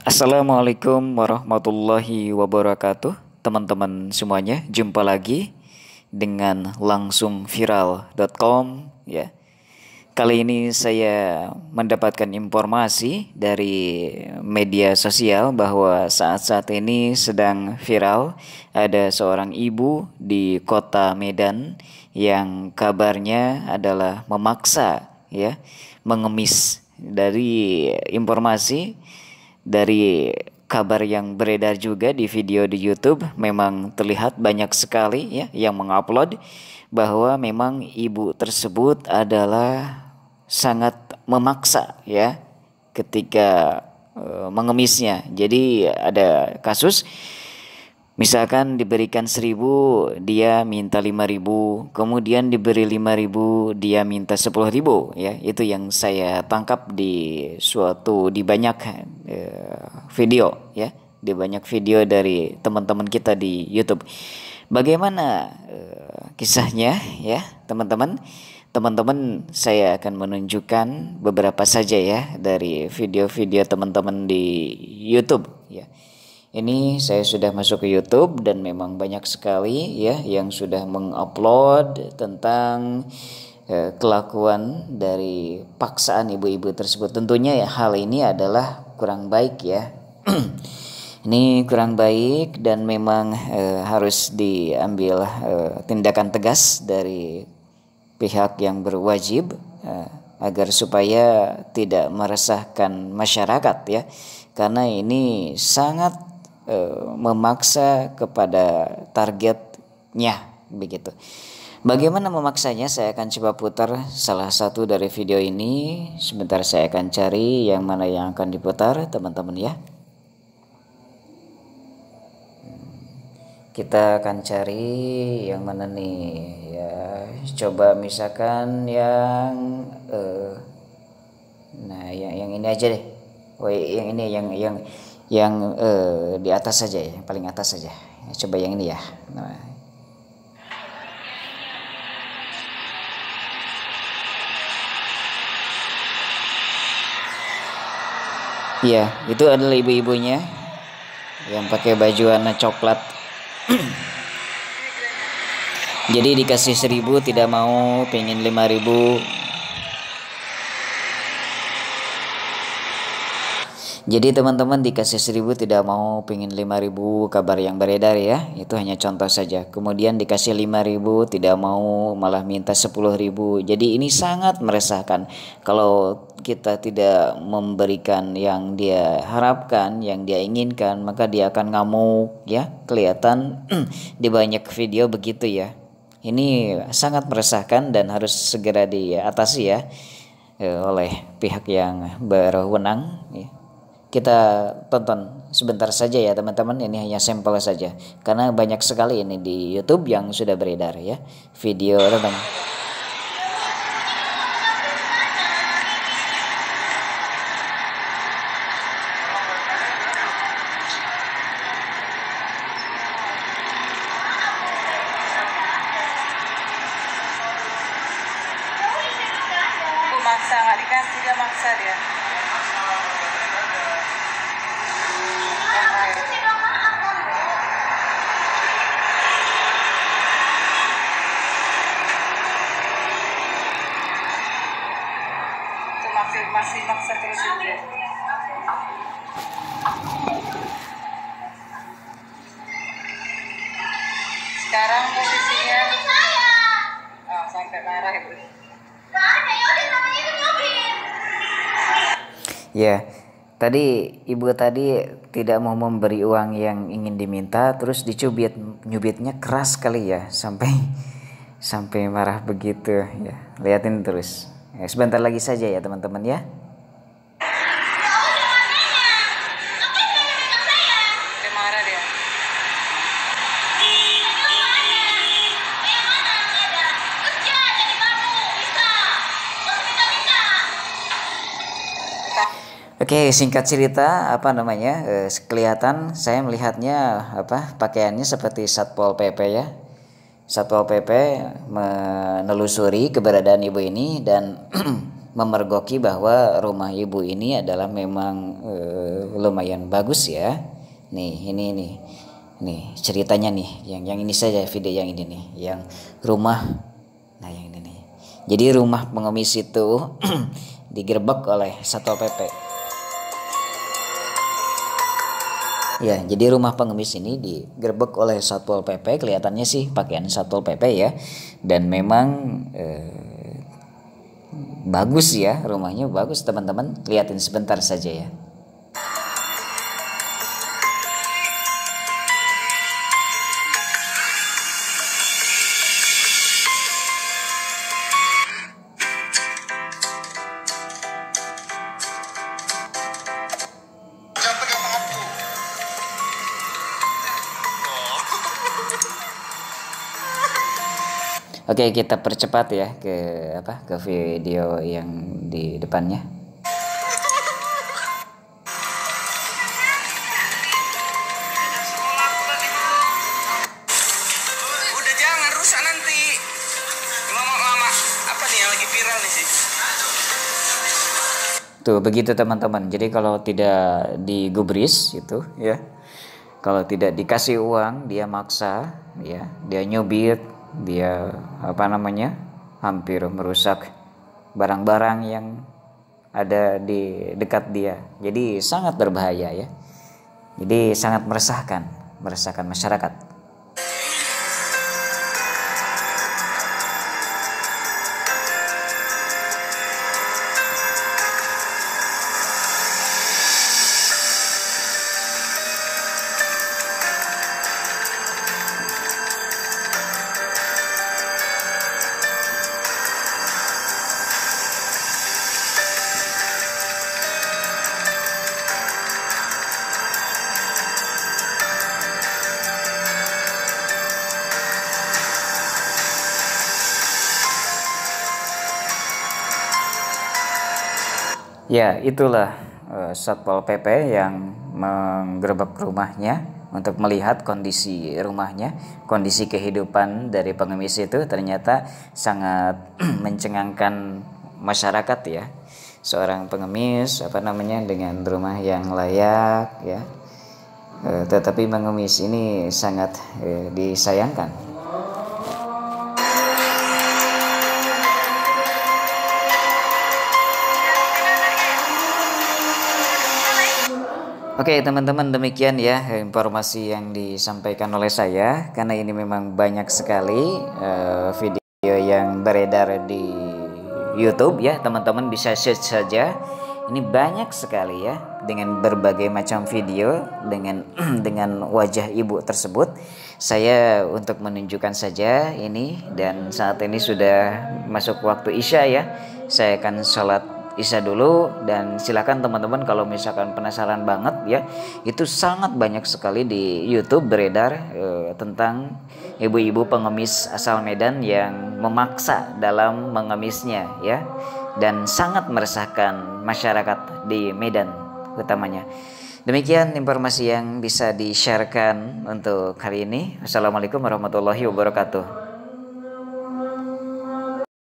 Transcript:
Assalamualaikum warahmatullahi wabarakatuh. Teman-teman semuanya, jumpa lagi dengan langsungviral.com ya. Kali ini saya mendapatkan informasi dari media sosial bahwa saat-saat ini sedang viral ada seorang ibu di kota Medan yang kabarnya adalah memaksa ya mengemis. Dari informasi dari kabar yang beredar juga di video di YouTube, memang terlihat banyak sekali ya yang mengupload bahwa memang ibu tersebut adalah sangat memaksa ya ketika mengemisnya. Jadi ada kasus misalkan diberikan 1.000, dia minta 5.000, kemudian diberi 5.000, dia minta 10.000 ya. Itu yang saya tangkap di banyak video ya, di banyak video dari teman-teman kita di YouTube. Bagaimana kisahnya ya, teman-teman? Teman-teman, saya akan menunjukkan beberapa saja ya dari video-video teman-teman di YouTube ya. Ini saya sudah masuk ke YouTube dan memang banyak sekali ya yang sudah mengupload tentang kelakuan dari paksaan ibu-ibu tersebut. Tentunya ya hal ini adalah kurang baik ya. Ini kurang baik dan memang harus diambil tindakan tegas dari pihak yang berwajib agar supaya tidak meresahkan masyarakat ya. Karena ini sangat memaksa kepada targetnya begitu. Bagaimana memaksanya? Saya akan coba putar salah satu dari video ini. Sebentar saya akan cari yang mana yang akan diputar, teman-teman ya. Kita akan cari yang mana nih ya. Coba misalkan yang nah yang ini aja deh. Oh, yang ini yang di atas saja ya, yang paling atas saja. Coba yang ini ya. Nah. Iya, itu adalah ibu-ibunya yang pakai baju warna coklat. Jadi dikasih 1.000 tidak mau, pengen 5.000. Jadi teman-teman dikasih 1.000 tidak mau, pengen 5.000, kabar yang beredar ya. Itu hanya contoh saja. Kemudian dikasih 5.000 tidak mau, malah minta 10.000. Jadi ini sangat meresahkan. Kalau kita tidak memberikan yang dia harapkan, yang dia inginkan, maka dia akan ngamuk ya. Kelihatan di banyak video begitu ya. Ini sangat meresahkan dan harus segera diatasi ya oleh pihak yang berwenang ya. Kita tonton sebentar saja ya teman-teman, ini hanya sampel saja karena banyak sekali ini di YouTube yang sudah beredar ya video tentang maksa, nggak dikasih, dia maksa dia. Itu masih maksa terus dia. Sekarang posisinya sampai marah itu. ya. Tadi ibu tadi tidak mau memberi uang yang ingin diminta, terus nyubitnya keras sekali ya, sampai marah begitu ya. Lihatin terus. Ya, sebentar lagi saja ya teman-teman ya. Dia marah dia. Oke, singkat cerita kelihatan saya melihatnya pakaiannya seperti Satpol PP ya. Satpol PP menelusuri keberadaan ibu ini dan memergoki bahwa rumah ibu ini adalah memang lumayan bagus ya. Nih, ini nih ceritanya nih, yang ini saja video yang ini nih, yang rumah. Nah, yang ini nih. Jadi rumah pengemis itu digerebek oleh Satpol PP. Ya, jadi rumah pengemis ini digerebek oleh Satpol PP, kelihatannya sih pakaian Satpol PP ya. Dan memang bagus ya, rumahnya bagus teman-teman. Lihatin sebentar saja ya. Oke, kita percepat ya ke video yang di depannya. Udah jangan rusak nanti. Lama-lama apa nih yang lagi viral nih sih? Tuh begitu teman-teman. Jadi kalau tidak digubris itu ya, kalau tidak dikasih uang dia maksa ya, dia nyubit, dia hampir merusak barang-barang yang ada di dekat dia. Jadi sangat berbahaya ya. Jadi sangat meresahkan masyarakat. Ya, itulah Satpol PP yang menggerebek rumahnya untuk melihat kondisi rumahnya, kondisi kehidupan dari pengemis itu ternyata sangat mencengangkan masyarakat ya. Seorang pengemis dengan rumah yang layak ya, tetapi pengemis ini sangat disayangkan. Oke teman-teman, demikian ya informasi yang disampaikan oleh saya, karena ini memang banyak sekali video yang beredar di YouTube ya, teman-teman bisa search saja. Ini banyak sekali ya, dengan berbagai macam video dengan dengan wajah ibu tersebut. Saya untuk menunjukkan saja ini, dan saat ini sudah masuk waktu Isya ya. Saya akan sholat Isya dulu, dan silakan teman-teman kalau misalkan penasaran banget ya, itu sangat banyak sekali di YouTube beredar tentang ibu-ibu pengemis asal Medan yang memaksa dalam mengemisnya ya, dan sangat meresahkan masyarakat di Medan utamanya. Demikian informasi yang bisa di-sharekan untuk hari ini. Assalamualaikum warahmatullahi wabarakatuh.